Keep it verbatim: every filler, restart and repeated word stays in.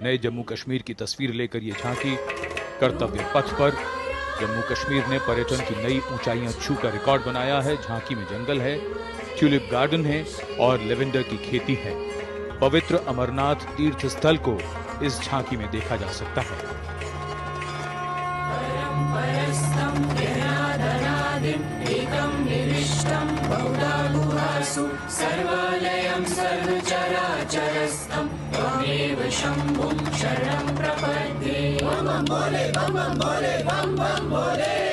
नए जम्मू कश्मीर की तस्वीर लेकर ये झांकी कर्तव्य पथ पर। जम्मू कश्मीर ने पर्यटन की नई ऊंचाइयां छूकर रिकॉर्ड बनाया है। झांकी में जंगल है, ट्यूलिप गार्डन है और लेवेंडर की खेती है। पवित्र अमरनाथ तीर्थ स्थल को इस झांकी में देखा जा सकता है। सर्वालयं सर्वचराचरस्थं त्वमेव शम्भुं शरणं प्रपद्ये। बम बम भोले, बम बम भोले, बम बम भोले।